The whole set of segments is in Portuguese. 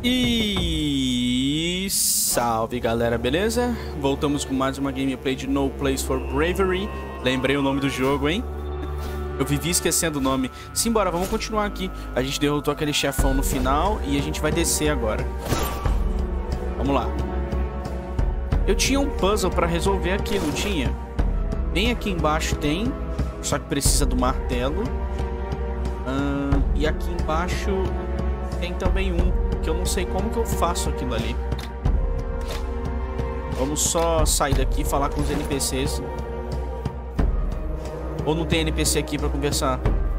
E salve galera, beleza? Voltamos com mais uma gameplay de No Place for Bravery. Lembrei o nome do jogo, hein? Eu vivi esquecendo o nome. Simbora, vamos continuar aqui. A gente derrotou aquele chefão no final e a gente vai descer agora. Vamos lá. Eu tinha um puzzle pra resolver aqui, não tinha? Bem aqui embaixo tem, só que precisa do martelo. E aqui embaixo tem também um, que eu não sei como que eu faço aquilo ali. Vamos só sair daqui e falar com os NPCs. Ou não tem NPC aqui pra conversar?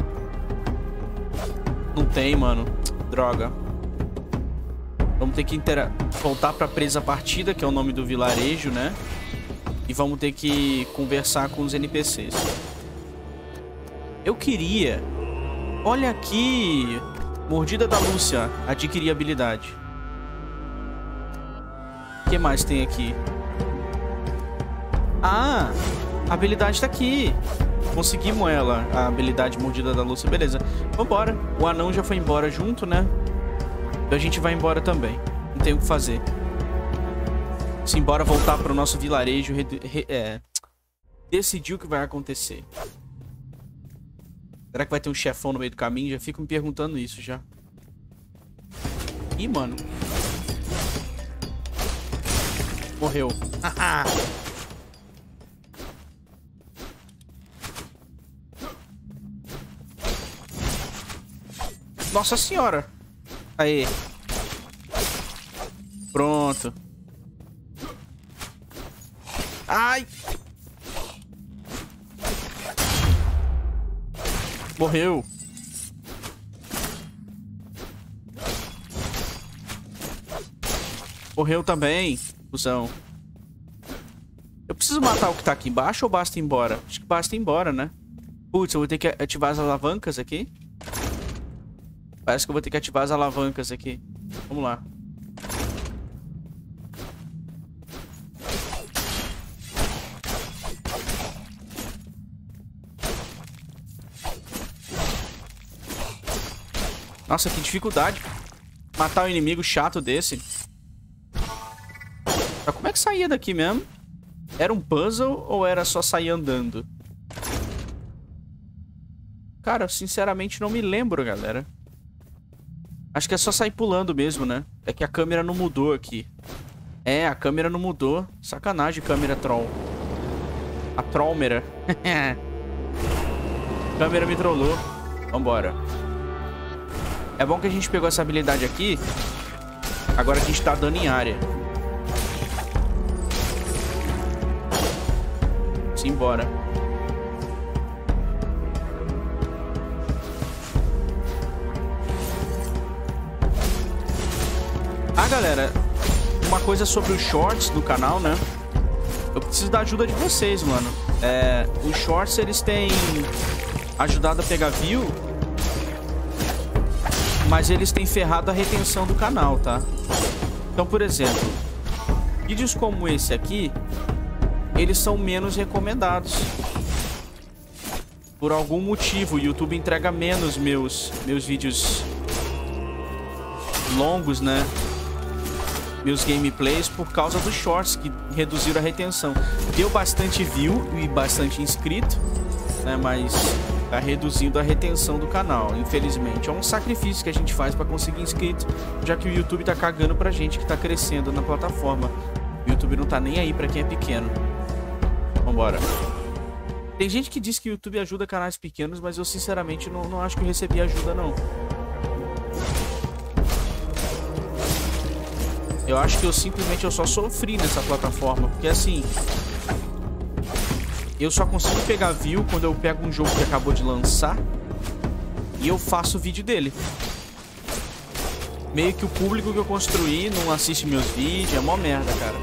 Não tem, mano. Droga. Vamos ter que voltar pra Presa Partida, que é o nome do vilarejo, né? E vamos ter que conversar com os NPCs. Eu queria... Olha aqui... Mordida da Lúcia. Adquirir habilidade. O que mais tem aqui? Ah! A habilidade tá aqui. Conseguimos ela. A habilidade Mordida da Lúcia. Beleza. Vambora. O anão já foi embora junto, né? Então a gente vai embora também. Não tem o que fazer. Simbora voltar pro nosso vilarejo. Decidir o que vai acontecer. Será que vai ter um chefão no meio do caminho? Já fico me perguntando isso já. Ih, mano. Morreu. Nossa senhora. Aê. Pronto. Ai. Morreu. Morreu também, cuzão. Eu preciso matar o que tá aqui embaixo ou basta ir embora? Acho que basta ir embora, né? Putz, eu vou ter que ativar as alavancas aqui. Parece que eu vou ter que ativar as alavancas aqui. Vamos lá. Nossa, que dificuldade. Matar um inimigo chato desse. Mas como é que saía daqui mesmo? Era um puzzle ou era só sair andando? Cara, eu sinceramente não me lembro, galera. Acho que é só sair pulando mesmo, né? É que a câmera não mudou aqui. É, a câmera não mudou. Sacanagem, câmera troll. A trollmera. A câmera me trollou. Vambora. É bom que a gente pegou essa habilidade aqui. Agora a gente tá dando em área. Simbora. Ah, galera, uma coisa sobre os shorts do canal, né? Eu preciso da ajuda de vocês, mano. Os shorts, eles têm ajudado a pegar view, mas eles têm ferrado a retenção do canal, tá? Então, por exemplo, vídeos como esse aqui, eles são menos recomendados. Por algum motivo, o YouTube entrega menos meus vídeos longos, né? Meus gameplays por causa dos shorts que reduziram a retenção. Deu bastante view e bastante inscrito, né? Mas tá reduzindo a retenção do canal, infelizmente. É um sacrifício que a gente faz pra conseguir inscrito, já que o YouTube tá cagando pra gente que tá crescendo na plataforma. O YouTube não tá nem aí pra quem é pequeno. Vambora. Tem gente que diz que o YouTube ajuda canais pequenos, mas eu sinceramente não acho que eu recebi ajuda, não. Eu acho que eu simplesmente só sofri nessa plataforma, porque assim... Eu só consigo pegar view quando eu pego um jogo que acabou de lançar e eu faço vídeo dele. Meio que o público que eu construí não assiste meus vídeos, é mó merda, cara.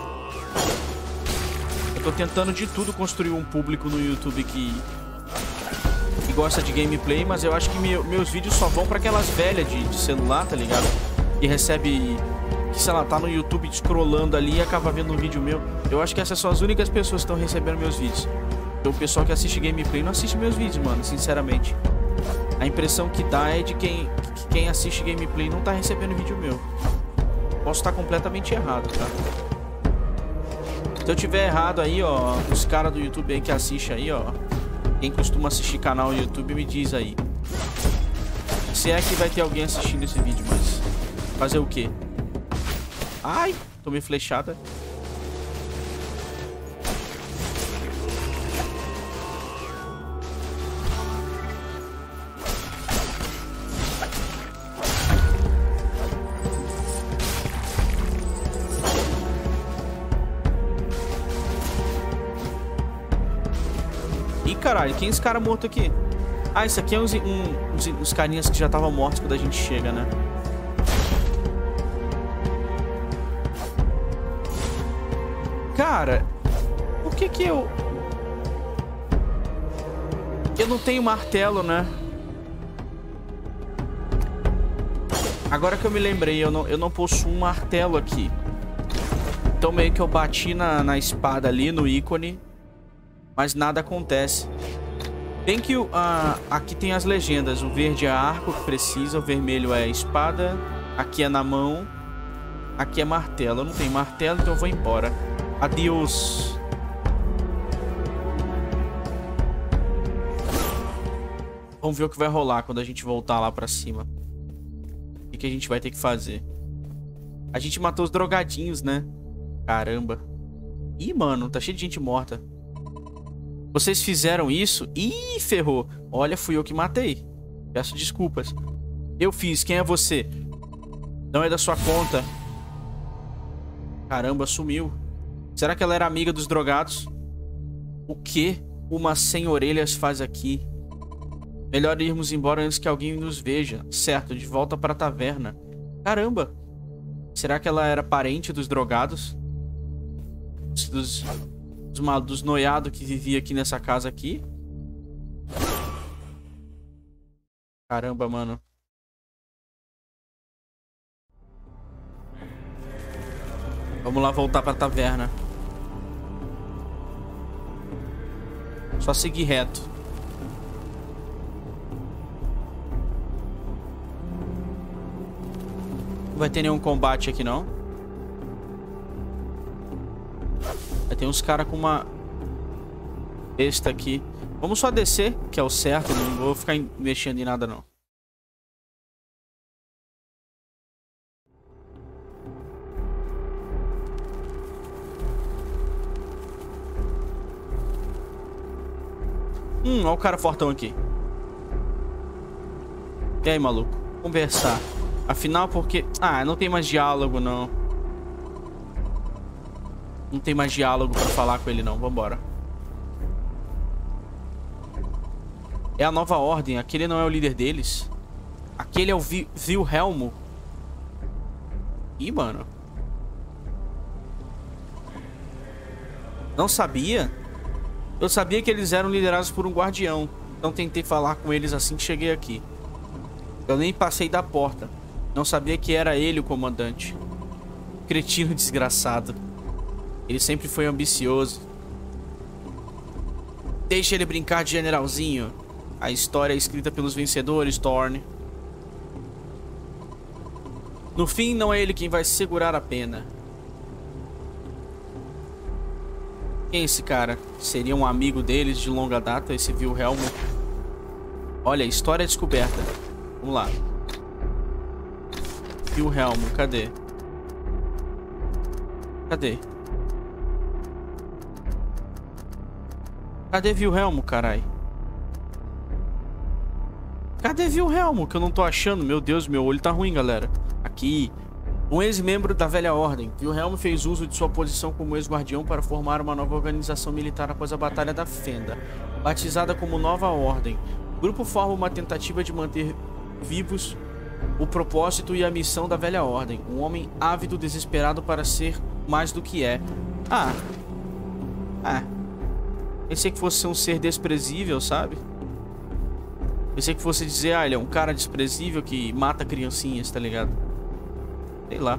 Eu tô tentando de tudo construir um público no YouTube que gosta de gameplay, mas eu acho que meus vídeos só vão pra aquelas velhas de celular, tá ligado? Que recebe... que, sei lá, tá no YouTube scrollando ali e acaba vendo um vídeo meu. Eu acho que essas são as únicas pessoas que estão recebendo meus vídeos. Então, o pessoal que assiste gameplay não assiste meus vídeos, mano, sinceramente. A impressão que dá é de quem assiste gameplay não tá recebendo vídeo meu. Posso estar completamente errado, tá? Se eu tiver errado aí, ó, os caras do YouTube aí que assistem aí, ó. Quem costuma assistir canal no YouTube me diz aí. Se é que vai ter alguém assistindo esse vídeo, mas... Fazer o quê? Ai, tomei flechada. Ih, caralho, quem é esse cara morto aqui? Ah, isso aqui é uns carinhas que já estavam mortos quando a gente chega, né? Cara, por que eu não tenho martelo, né? Agora que eu me lembrei, eu não possuo um martelo aqui. Então meio que eu bati na espada ali, no ícone, mas nada acontece. Bem que aqui tem as legendas. O verde é arco que precisa, o vermelho é espada, aqui é na mão, aqui é martelo. Eu não tenho martelo, então eu vou embora. Adeus. Vamos ver o que vai rolar quando a gente voltar lá pra cima. O que a gente vai ter que fazer? A gente matou os drogadinhos, né? Caramba. Ih, mano, tá cheio de gente morta. Vocês fizeram isso? Ih, ferrou. Olha, fui eu que matei. Peço desculpas. Eu fiz. Quem é você? Não é da sua conta. Caramba, sumiu. Será que ela era amiga dos drogados? O que uma sem orelhas faz aqui? Melhor irmos embora antes que alguém nos veja. Certo, de volta para a taverna. Caramba. Será que ela era parente dos drogados? Dos noiados que vivia aqui nessa casa aqui? Caramba, mano. Vamos lá voltar pra taverna. Só seguir reto. Não vai ter nenhum combate aqui, não. Tem uns caras com uma besta aqui. Vamos só descer, que é o certo. Não vou ficar mexendo em nada, não. Olha o cara fortão aqui. E aí, maluco? Conversar. Afinal, porque... Ah, não tem mais diálogo, não. Não tem mais diálogo pra falar com ele, não. Vambora. É a nova ordem. Aquele não é o líder deles. Aquele é o Wilhelmo. Ih, mano. Não sabia? Eu sabia que eles eram liderados por um guardião. Então tentei falar com eles assim que cheguei aqui. Eu nem passei da porta. Não sabia que era ele o comandante. Cretino desgraçado. Ele sempre foi ambicioso. Deixa ele brincar de generalzinho. A história é escrita pelos vencedores, Thorn. No fim, não é ele quem vai segurar a pena. Quem é esse cara? Seria um amigo deles de longa data, esse Wilhelmo? Olha, história descoberta. Vamos lá. Wilhelmo, cadê? Cadê? Cadê Wilhelmo, carai? Cadê Wilhelmo? Que eu não tô achando. Meu Deus, meu olho tá ruim, galera. Aqui. Um ex-membro da velha ordem, Wilhelmo fez uso de sua posição como ex-guardião para formar uma nova organização militar após a Batalha da Fenda. Batizada como Nova Ordem, o grupo forma uma tentativa de manter vivos o propósito e a missão da velha ordem. Um homem ávido, desesperado para ser mais do que é. Pensei que fosse um ser desprezível, sabe? Pensei que fosse dizer, ele é um cara desprezível que mata criancinhas, tá ligado? Sei lá.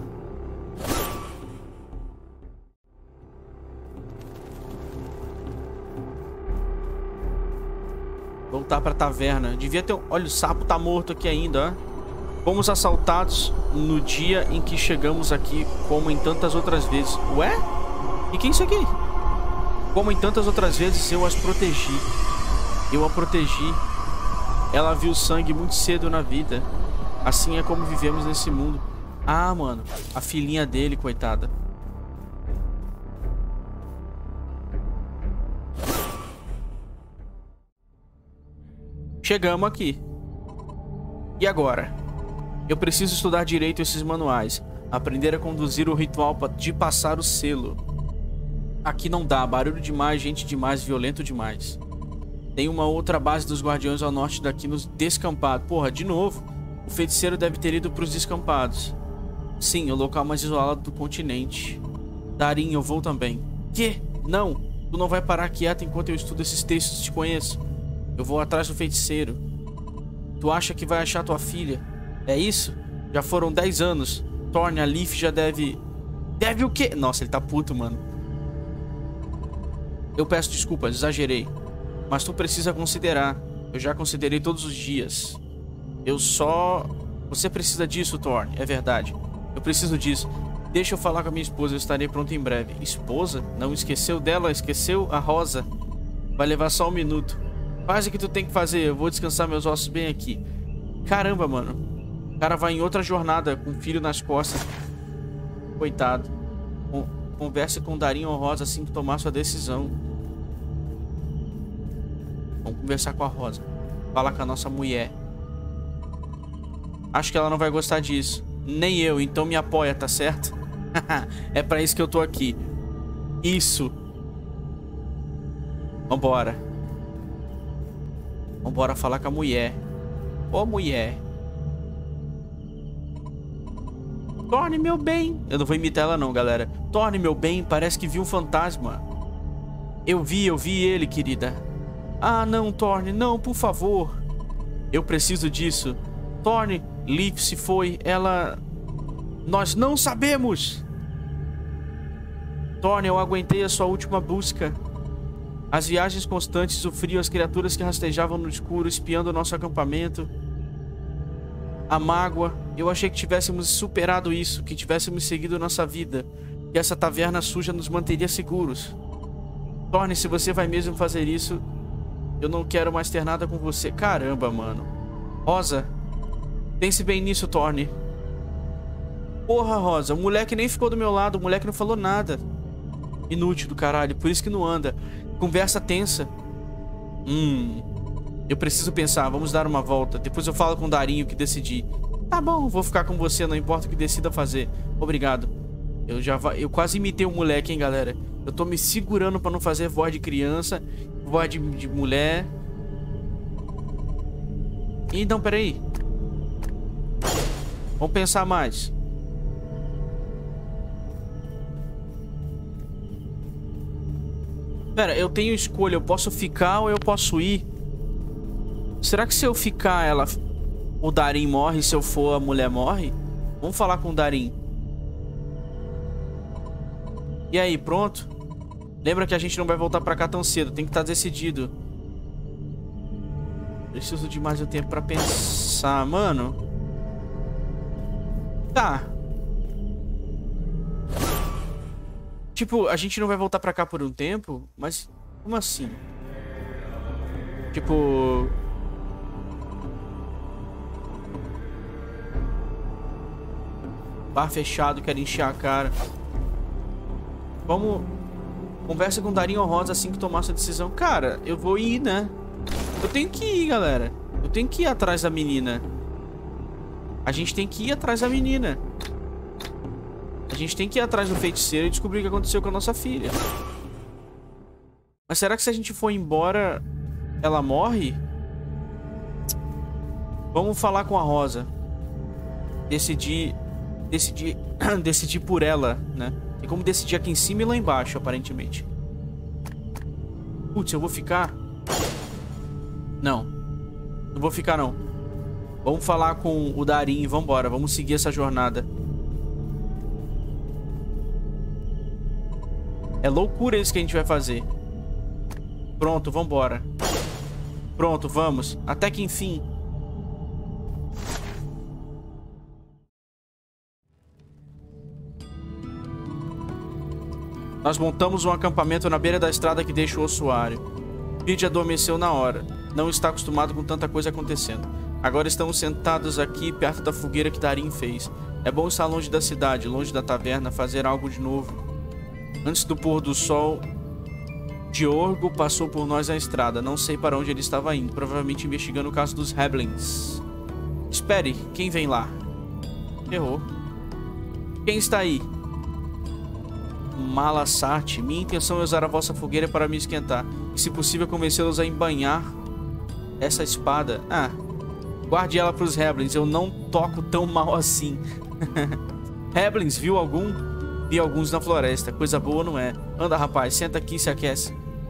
Voltar pra taverna. Devia ter um... Olha, o sapo tá morto aqui ainda, ó. Fomos assaltados no dia em que chegamos aqui, como em tantas outras vezes. Ué? E que é isso aqui? Como em tantas outras vezes, eu as protegi. Eu a protegi. Ela viu sangue muito cedo na vida. Assim é como vivemos nesse mundo. Ah, mano. A filhinha dele, coitada. Chegamos aqui. E agora? Eu preciso estudar direito esses manuais. Aprender a conduzir o ritual de passar o selo. Aqui não dá. Barulho demais, gente demais, violento demais. Tem uma outra base dos guardiões ao norte daqui nos descampados. Porra, de novo. O feiticeiro deve ter ido para os descampados. Sim, o local mais isolado do continente. Darin, eu vou também. Quê? Não. Tu não vai parar quieto enquanto eu estudo esses textos, te conheço. Eu vou atrás do feiticeiro. Tu acha que vai achar tua filha? É isso? Já foram 10 anos. Thorne, a Leaf já deve... Deve o quê? Nossa, ele tá puto, mano. Eu peço desculpas, exagerei. Mas tu precisa considerar. Eu já considerei todos os dias. Eu só... Você precisa disso, Thorne. É verdade. Eu preciso disso. Deixa eu falar com a minha esposa. Eu estarei pronto em breve. Esposa? Não esqueceu dela? Esqueceu a Rosa? Vai levar só 1 minuto. Faz o que tu tem que fazer. Eu vou descansar meus ossos bem aqui. Caramba, mano. O cara vai em outra jornada com o filho nas costas. Coitado. Converse com Darin ou Rosa assim que tomar sua decisão. Vamos conversar com a Rosa. Fala com a nossa mulher. Acho que ela não vai gostar disso. Nem eu, então me apoia, tá certo? É pra isso que eu tô aqui. Isso. Vambora. Vambora falar com a mulher. Ô, mulher. Thorne, meu bem. Eu não vou imitar ela não, galera. Thorne, meu bem, parece que viu um fantasma. Eu vi ele, querida. Ah, não, Thorne, não, por favor. Eu preciso disso. Thorne, Leaf se foi, ela... Nós não sabemos. Thorne, eu aguentei a sua última busca. As viagens constantes, o frio, as criaturas que rastejavam no escuro, espiando o nosso acampamento. A mágoa. Eu achei que tivéssemos superado isso, que tivéssemos seguido nossa vida, que essa taverna suja nos manteria seguros. Thorne, se você vai mesmo fazer isso, eu não quero mais ter nada com você. Caramba, mano. Rosa, pense bem nisso, Thorne. Porra, Rosa, o moleque nem ficou do meu lado, o moleque não falou nada. Inútil do caralho, por isso que não anda. Conversa tensa. Eu preciso pensar, vamos dar uma volta. Depois eu falo com o Darin o que decidi. Tá bom, vou ficar com você, não importa o que decida fazer. Obrigado. Eu quase imitei o moleque, hein, galera. Eu tô me segurando pra não fazer voz de criança, voz de mulher. Ih, não, peraí. Vamos pensar mais. Pera, eu tenho escolha. Eu posso ficar ou eu posso ir? Será que se eu ficar, o Darin morre? Se eu for, a mulher morre? Vamos falar com o Darin. E aí, pronto? Lembra que a gente não vai voltar pra cá tão cedo. Tem que estar decidido. Preciso de mais um tempo pra pensar, mano. Tá. Tipo, a gente não vai voltar pra cá por um tempo? Mas como assim? Tipo... Bar fechado, quero encher a cara. Vamos... Conversa com Darin ou Rosa assim que tomar sua decisão. Cara, eu vou ir, né? Eu tenho que ir, galera. Eu tenho que ir atrás da menina. A gente tem que ir atrás da menina. A gente tem que ir atrás do feiticeiro e descobrir o que aconteceu com a nossa filha. Mas será que se a gente for embora, ela morre? Vamos falar com a Rosa. Decidir por ela, né? Tem como decidir aqui em cima e lá embaixo, aparentemente. Putz, eu vou ficar? Não. Não vou ficar, não. Vamos falar com o Darin e vambora. Vamos seguir essa jornada. É loucura isso que a gente vai fazer. Pronto, vambora. Pronto, vamos. Até que enfim. Nós montamos um acampamento na beira da estrada que deixa o ossuário. Pete adormeceu na hora. Não está acostumado com tanta coisa acontecendo. Agora estamos sentados aqui perto da fogueira que Darim fez. É bom estar longe da cidade, longe da taverna, fazer algo de novo. Antes do pôr do sol, Diorgo passou por nós na estrada. Não sei para onde ele estava indo. Provavelmente investigando o caso dos Heblins. Espere, quem vem lá? Errou. Quem está aí? Malasarte. Minha intenção é usar a vossa fogueira para me esquentar. E se possível convencê-los a embanhar essa espada. Ah, guarde ela para os Heblins. Eu não toco tão mal assim. Heblins, viu algum? Vi alguns na floresta. Coisa boa não é. Anda, rapaz, senta aqui e se aquece.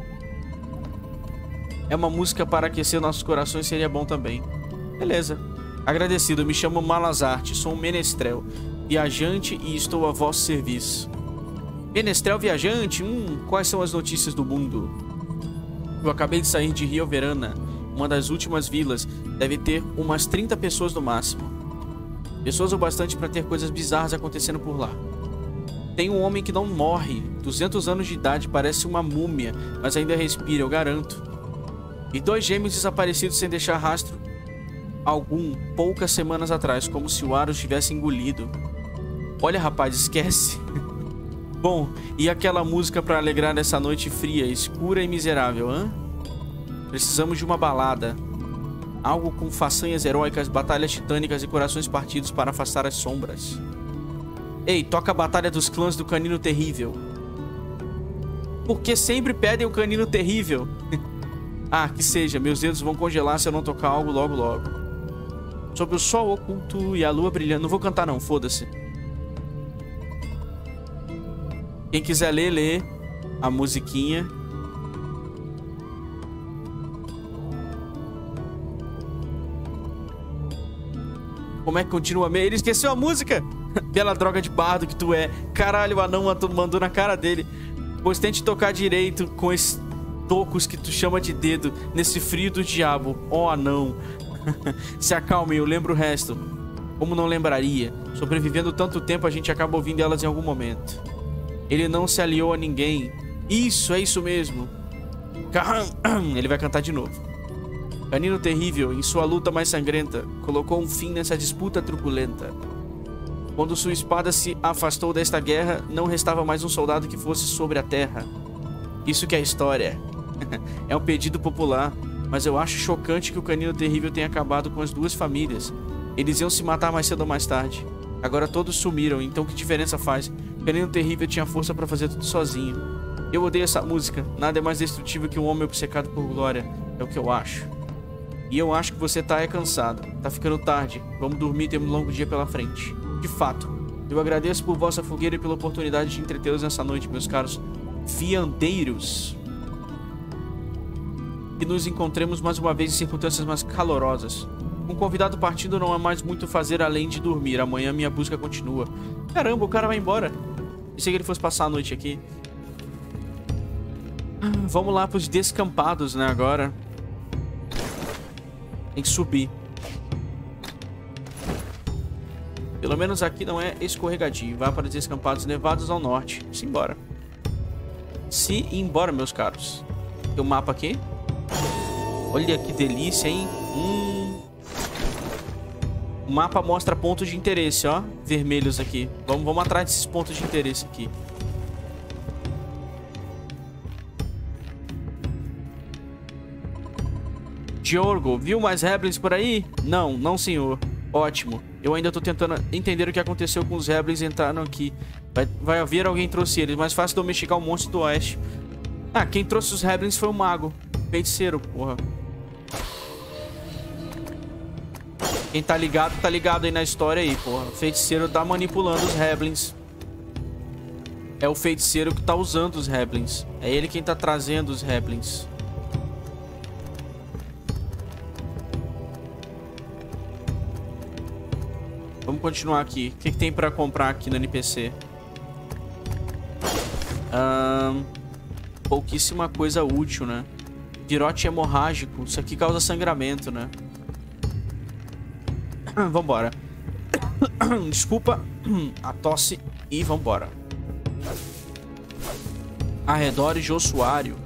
É uma música para aquecer nossos corações, seria bom também. Beleza. Agradecido, me chamo Malasarte, sou um menestrel, viajante e estou a vosso serviço. Menestrel viajante? Quais são as notícias do mundo? Eu acabei de sair de Rio Verana, uma das últimas vilas. Deve ter umas 30 pessoas no máximo. Pessoas o bastante para ter coisas bizarras acontecendo por lá. Tem um homem que não morre, 200 anos de idade, parece uma múmia, mas ainda respira, eu garanto. E 2 gêmeos desaparecidos sem deixar rastro algum, poucas semanas atrás, como se o ar os tivesse engolido. Olha, rapaz, esquece. Bom, e aquela música para alegrar essa noite fria, escura e miserável, hã? Precisamos de uma balada. Algo com façanhas heróicas, batalhas titânicas e corações partidos para afastar as sombras. Ei, toca a Batalha dos Clãs do Canino Terrível. Por que sempre pedem o Canino Terrível? Ah, que seja, meus dedos vão congelar se eu não tocar algo logo logo. Sob o sol oculto e a lua brilhando. Não vou cantar não, foda-se. Quem quiser ler, lê a musiquinha. Como é que continua? Ele esqueceu a música. Bela droga de bardo que tu é. Caralho, o anão mandou na cara dele. Pois tente tocar direito com esses tocos que tu chama de dedo nesse frio do diabo. Ó, anão. Se acalme, eu lembro o resto. Como não lembraria? Sobrevivendo tanto tempo, a gente acaba ouvindo elas em algum momento. Ele não se aliou a ninguém. Isso, é isso mesmo. Ele vai cantar de novo. Canino Terrível, em sua luta mais sangrenta, colocou um fim nessa disputa truculenta. Quando sua espada se afastou desta guerra, não restava mais um soldado que fosse sobre a terra. Isso que é história. É um pedido popular, mas eu acho chocante que o Canino Terrível tenha acabado com as 2 famílias. Eles iam se matar mais cedo ou mais tarde. Agora todos sumiram, então que diferença faz? O Canino Terrível tinha força para fazer tudo sozinho. Eu odeio essa música. Nada é mais destrutivo que um homem obcecado por glória. É o que eu acho. E eu acho que você tá cansado. Tá ficando tarde. Vamos dormir, temos um longo dia pela frente. De fato, eu agradeço por vossa fogueira e pela oportunidade de entretê-los nessa noite, meus caros viandeiros. Que nos encontremos mais uma vez em circunstâncias mais calorosas. Com o convidado partindo, não há mais muito fazer além de dormir. Amanhã minha busca continua. Caramba, o cara vai embora. Pensei que ele fosse passar a noite aqui. Vamos lá pros descampados, né, agora. Tem que subir. Pelo menos aqui não é escorregadio. Vai para os descampados nevados ao norte. Simbora. Se embora, meus caros. Tem um mapa aqui. Olha que delícia, hein? O mapa mostra pontos de interesse, ó. Vermelhos aqui. Vamos atrás desses pontos de interesse aqui. Diorgo, viu mais Heblins por aí? Não, não senhor. Ótimo. Eu ainda tô tentando entender o que aconteceu com os Heblins entraram aqui. Vai haver alguém trouxe eles. Mais fácil domesticar o monstro do oeste. Ah, quem trouxe os Heblins foi o mago. Feiticeiro, porra. Quem tá ligado aí na história aí, porra. O feiticeiro tá manipulando os Heblins. É o feiticeiro que tá usando os Heblins. É ele quem tá trazendo os Heblins. Vamos continuar aqui. O que tem pra comprar aqui no NPC? Pouquíssima coisa útil, né? Virote hemorrágico. Isso aqui causa sangramento, né? Vambora. Desculpa a tosse. E vambora. Arredores de ossuário.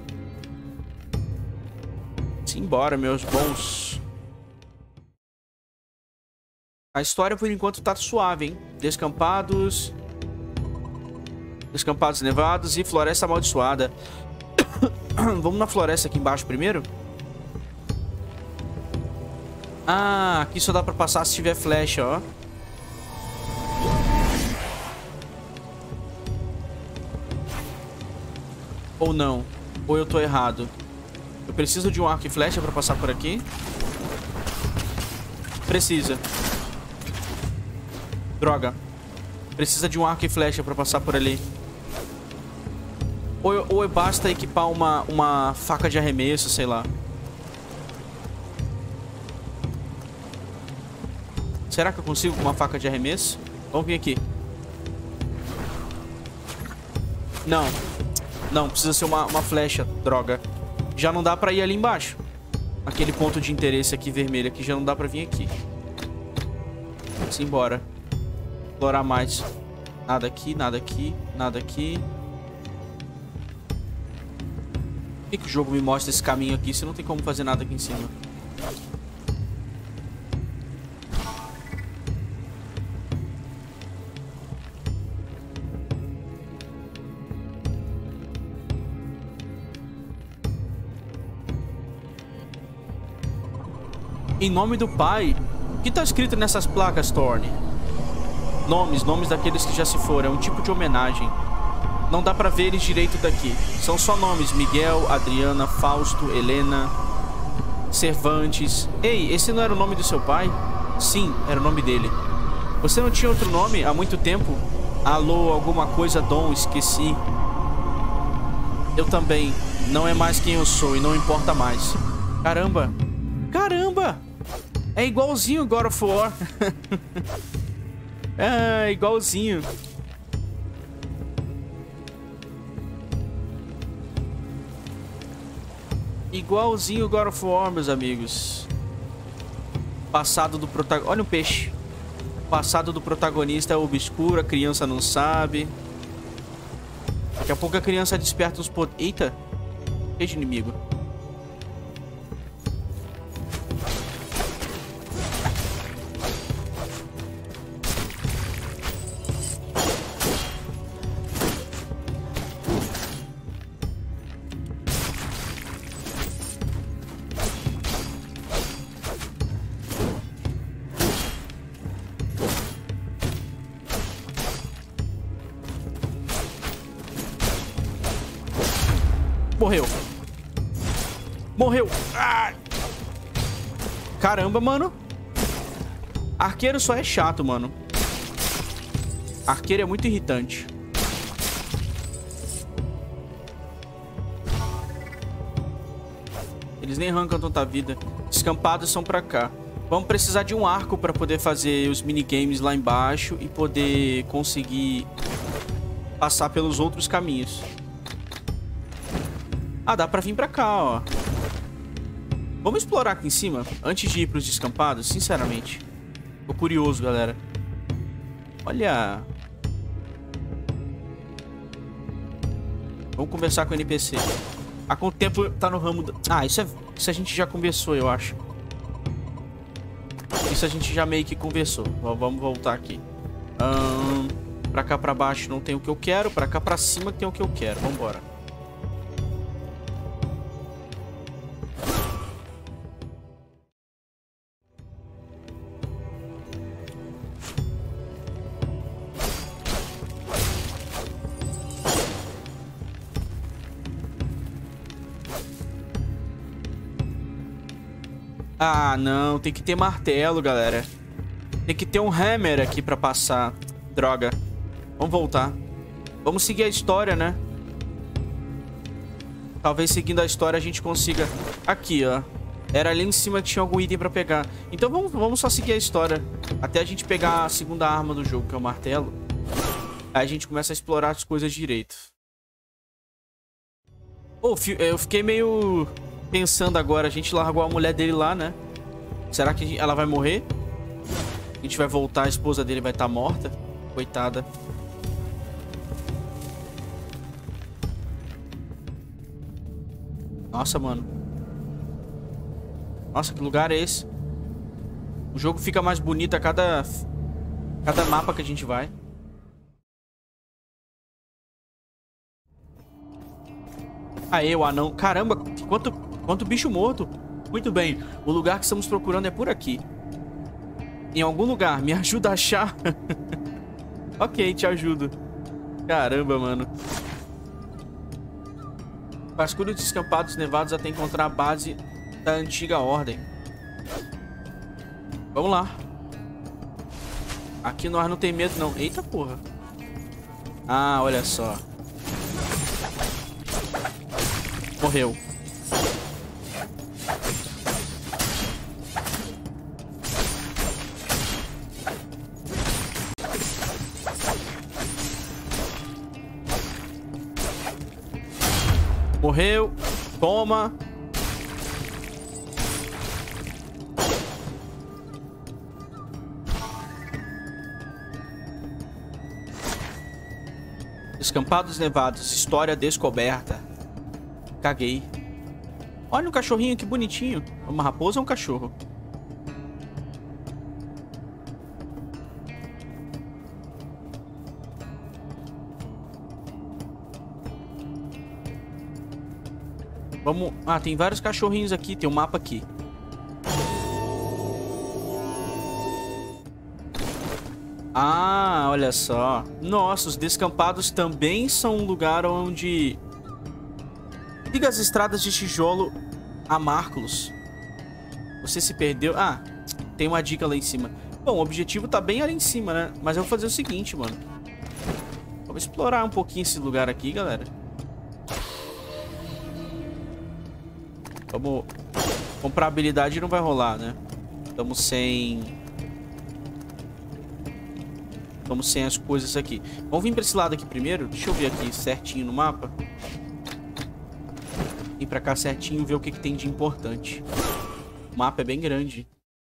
Simbora, meus bons. A história, por enquanto, tá suave, hein? Descampados. Descampados nevados e floresta amaldiçoada. Vamos na floresta aqui embaixo primeiro? Ah, aqui só dá pra passar se tiver flecha, ó. Ou não. Ou eu tô errado. Eu preciso de um arco e flecha pra passar por aqui. Precisa. Droga. Precisa de um arco e flecha pra passar por ali. Ou basta equipar uma faca de arremesso, sei lá. Será que eu consigo com uma faca de arremesso? Vamos vir aqui. Não. Não, precisa ser uma flecha. Droga. Já não dá pra ir ali embaixo. Aquele ponto de interesse aqui vermelho aqui já não dá pra vir aqui. Simbora. Explorar mais. Nada aqui, nada aqui, nada aqui. Por que o jogo me mostra esse caminho aqui se não tem como fazer nada aqui em cima? Em nome do Pai. O que tá escrito nessas placas, Thorne? Nomes daqueles que já se foram. É um tipo de homenagem. Não dá pra ver eles direito daqui. São só nomes. Miguel, Adriana, Fausto, Helena, Cervantes. Ei, esse não era o nome do seu pai? Sim, era o nome dele. Você não tinha outro nome há muito tempo? Alô, alguma coisa, Dom, esqueci. Eu também. Não é mais quem eu sou e não importa mais. Caramba. Caramba! É igualzinho God of War. É, igualzinho. Igualzinho God of War, meus amigos. Passado do protagonista. Olha um peixe. Passado do protagonista é obscuro, a criança não sabe. Daqui a pouco a criança desperta os poderes. Eita! Cheio de inimigo. Morreu. Morreu. Ah! Caramba, mano. Arqueiro só é chato, mano. Arqueiro é muito irritante. Eles nem arrancam tanta vida. Descampados são pra cá. Vamos precisar de um arco pra poder fazer os minigames lá embaixo e poder conseguir passar pelos outros caminhos. Ah, dá pra vir pra cá, ó. Vamos explorar aqui em cima antes de ir pros descampados, sinceramente. Tô curioso, galera. Olha. Vamos conversar com o NPC. Há quanto tempo tá no ramo... Ah, isso a gente já conversou, eu acho. Isso a gente já meio que conversou. Vamos voltar aqui. Pra cá pra baixo não tem o que eu quero. Pra cá pra cima tem o que eu quero. Vambora. Ah, não. Tem que ter martelo, galera. Tem que ter um hammer aqui pra passar. Droga. Vamos voltar. Vamos seguir a história, né? Talvez seguindo a história a gente consiga... Aqui, ó. Era ali em cima que tinha algum item pra pegar. Então vamos só seguir a história. Até a gente pegar a segunda arma do jogo, que é o martelo. Aí a gente começa a explorar as coisas direito. Oh, eu fiquei meio... pensando agora, a gente largou a mulher dele lá, né? Será que ela vai morrer? A gente vai voltar, a esposa dele vai estar morta. Coitada. Nossa, mano. Nossa, que lugar é esse? O jogo fica mais bonito a cada mapa que a gente vai. Aê, o anão. Caramba, quanto bicho morto. Muito bem. O lugar que estamos procurando é por aqui. Em algum lugar. Me ajuda a achar. Ok, te ajudo. Caramba, mano. Vasculho de descampados nevados até encontrar a base da antiga ordem. Vamos lá. Aqui nós não tem medo, não. Eita, porra. Ah, olha só. Morreu. Morreu. Toma. Descampados nevados. História descoberta. Caguei. Olha um cachorrinho, que bonitinho. Uma raposa ou um cachorro? Vamos... Ah, tem vários cachorrinhos aqui. Tem um mapa aqui. Ah, olha só. Nossa, os descampados também são um lugar onde... Siga as estradas de tijolo a Marcos. Você se perdeu... Ah, tem uma dica lá em cima. Bom, o objetivo tá bem ali em cima, né? Mas eu vou fazer o seguinte, mano. Vamos explorar um pouquinho esse lugar aqui, galera. Vamos... Comprar habilidade não vai rolar, né? Estamos sem as coisas aqui. Vamos vir pra esse lado aqui primeiro. Deixa eu ver aqui certinho no mapa. Ir pra cá certinho e ver o que tem de importante. O mapa é bem grande.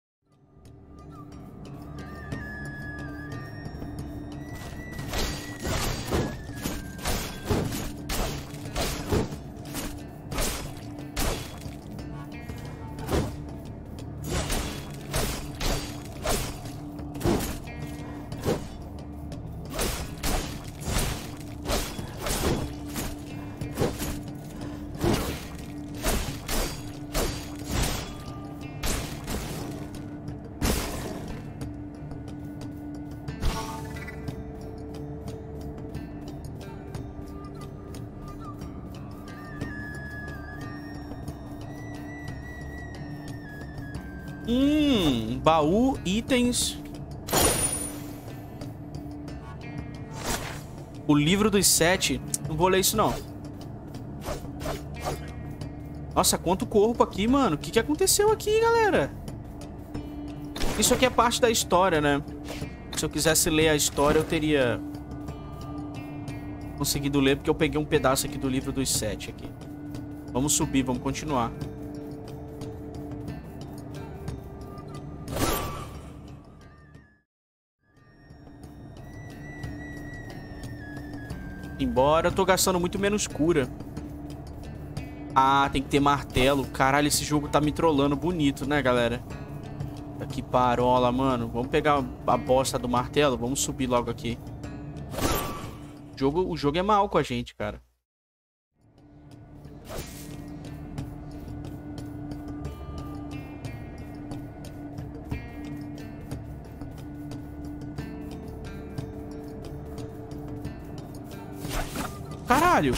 Baú, itens. O livro dos 7. Não vou ler isso, não. Nossa, quanto corpo aqui, mano. O que aconteceu aqui, galera? Isso aqui é parte da história, né? Se eu quisesse ler a história, eu teria conseguido ler, porque eu peguei um pedaço aqui do livro dos 7 aqui. Vamos subir, vamos continuar. Embora, eu tô gastando muito menos cura. Ah, tem que ter martelo. Caralho, esse jogo tá me trollando bonito, né, galera? Que parola, mano. Vamos pegar a bosta do martelo. Vamos subir logo aqui. O jogo é mal com a gente, cara. Caralho!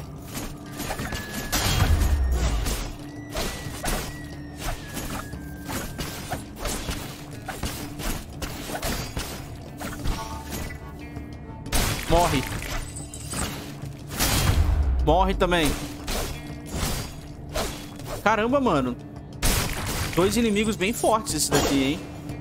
Morre! Morre também! Caramba, mano! Dois inimigos bem fortes esse daqui, hein?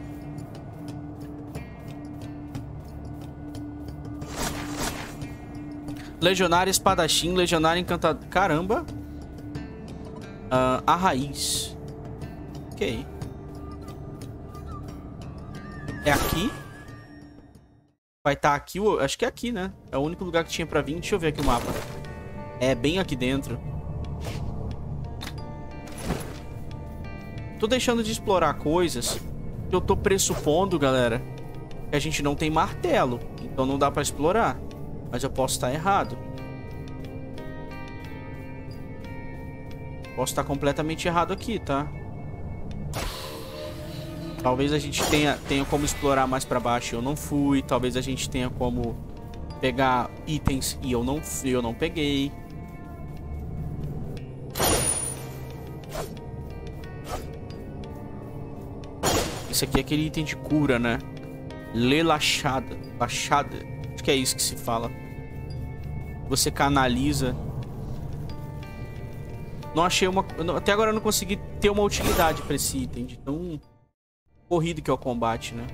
Legionário espadachim, legionário encantador. Caramba. A raiz. Ok. É aqui? Vai estar aqui? Acho que é aqui, né? É o único lugar que tinha pra vir. Deixa eu ver aqui o mapa. É bem aqui dentro. tô deixando de explorar coisas que eu tô pressupondo, galera, que a gente não tem martelo. Então não dá pra explorar. Mas eu posso estar errado. Posso estar completamente errado aqui, tá? Talvez a gente tenha como explorar mais pra baixo e eu não fui. Talvez a gente tenha como pegar itens e eu não peguei. Esse aqui é aquele item de cura, né? Lelachada. Lachada. Acho que é isso que se fala. Você canaliza. Não achei uma... Até agora eu não consegui ter uma utilidade pra esse item. De tão corrido que é o combate, né?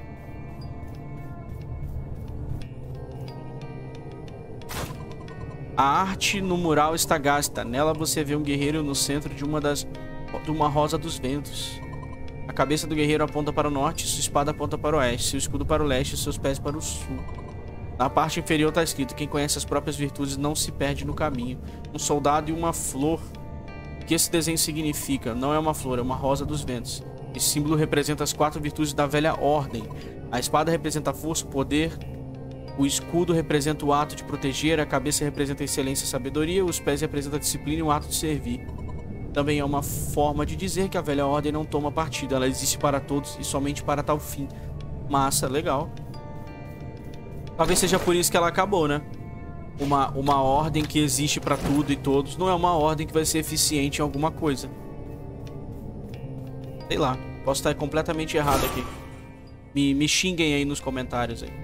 A arte no mural está gasta. Nela você vê um guerreiro no centro de uma rosa dos ventos. A cabeça do guerreiro aponta para o norte, sua espada aponta para o oeste, seu escudo para o leste e seus pés para o sul. Na parte inferior está escrito: quem conhece as próprias virtudes não se perde no caminho. Um soldado e uma flor. O que esse desenho significa? Não é uma flor, é uma rosa dos ventos. Esse símbolo representa as 4 virtudes da velha ordem. A espada representa a força, o poder. O escudo representa o ato de proteger. A cabeça representa a excelência e a sabedoria. Os pés representam a disciplina e o ato de servir. Também é uma forma de dizer que a velha ordem não toma partido. Ela existe para todos e somente para tal fim. Massa, legal. Talvez seja por isso que ela acabou, né? Uma ordem que existe para tudo e todos não é uma ordem que vai ser eficiente em alguma coisa. Sei lá. Posso estar completamente errado aqui. Me xinguem aí nos comentários aí.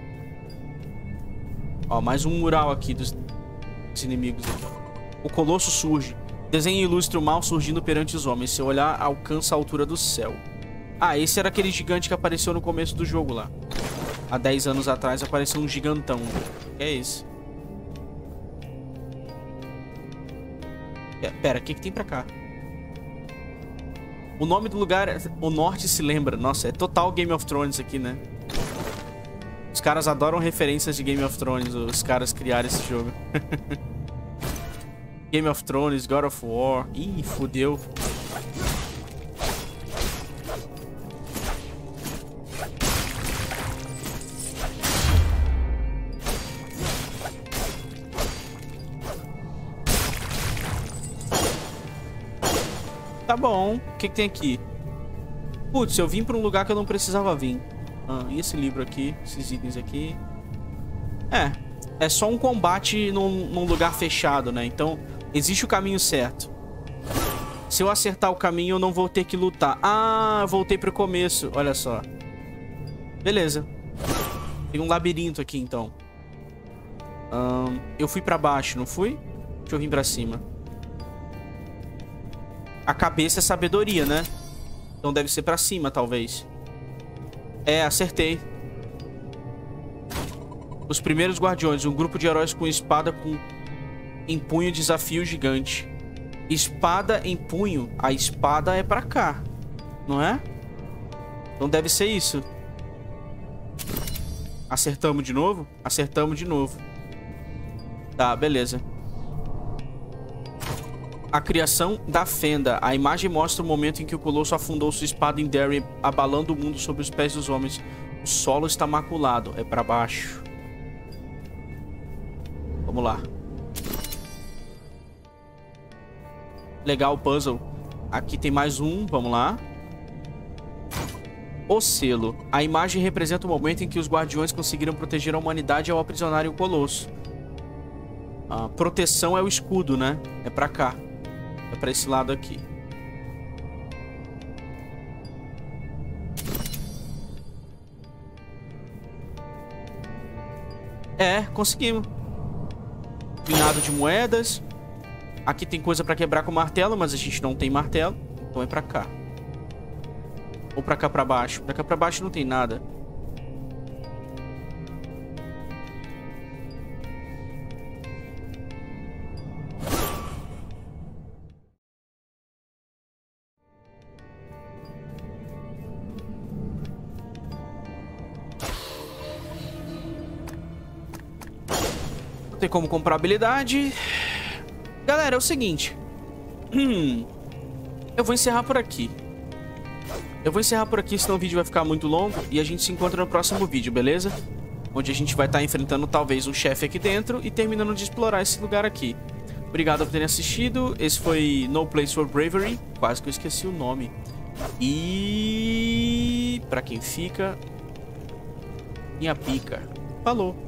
Ó, mais um mural aqui dos inimigos aqui. O Colosso surge. Desenho ilustra o mal surgindo perante os homens. Seu olhar alcança a altura do céu. Ah, esse era aquele gigante que apareceu no começo do jogo lá. Há 10 anos atrás apareceu um gigantão. Que é esse? Pera, o que tem pra cá? O nome do lugar é... O Norte se lembra. Nossa, é total Game of Thrones aqui, né? Os caras adoram referências de Game of Thrones. Os caras criaram esse jogo. Game of Thrones, God of War. Ih, fodeu. Tá bom. O que tem aqui? Putz, eu vim pra um lugar que eu não precisava vir. E esse livro aqui? Esses itens aqui? É só um combate num lugar fechado, né? Então, existe o caminho certo. Se eu acertar o caminho, eu não vou ter que lutar. Ah, eu voltei pro começo. Olha só. Beleza. Tem um labirinto aqui, então. Eu fui pra baixo, não fui? Deixa eu vir pra cima. A cabeça é sabedoria, né? Então deve ser pra cima, talvez. É, acertei. Os primeiros guardiões. Um grupo de heróis com espada em punho desafio gigante. Espada em punho. A espada é pra cá, não é? Então deve ser isso. Acertamos de novo? Acertamos de novo. Tá, beleza. A criação da fenda. A imagem mostra o momento em que o Colosso afundou sua espada em Darien, abalando o mundo sob os pés dos homens. O solo está maculado. É pra baixo. Vamos lá. Legal o puzzle. Aqui tem mais um. Vamos lá. O selo. A imagem representa o momento em que os guardiões conseguiram proteger a humanidade ao aprisionarem o Colosso. A proteção é o escudo, né? É pra cá. É pra esse lado aqui. É, conseguimos. Punhado de moedas. Aqui tem coisa pra quebrar com martelo, mas a gente não tem martelo. Então é pra cá. Ou pra cá pra baixo. Pra cá pra baixo não tem nada. Não tem como comprar habilidade. Galera, é o seguinte. Eu vou encerrar por aqui. Eu vou encerrar por aqui, senão o vídeo vai ficar muito longo. E a gente se encontra no próximo vídeo, beleza? Onde a gente vai estar enfrentando talvez um chefe aqui dentro e terminando de explorar esse lugar aqui. Obrigado por terem assistido. Esse foi No Place for Bravery. Quase que eu esqueci o nome. E... pra quem fica... minha pica. Falou.